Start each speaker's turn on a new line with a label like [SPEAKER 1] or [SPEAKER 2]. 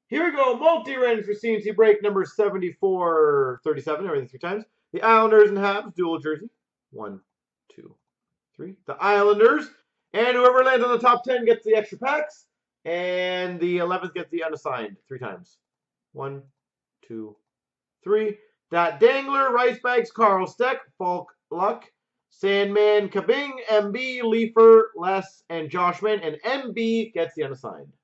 [SPEAKER 1] Here we go. Multi-rens for CNC break number 7437. Everything 3 times. The Islanders and Habs dual jersey. 1, 2, 3. The Islanders. And whoever lands on the top 10 gets the extra packs. And the 11th gets the unassigned 3 times. 1, 2, 3. That Dangler, Rice Bags, Carl Steck, Falk Luck, Sandman, Kabing, MB, Leafer, Les, and Joshman. And MB gets the unassigned.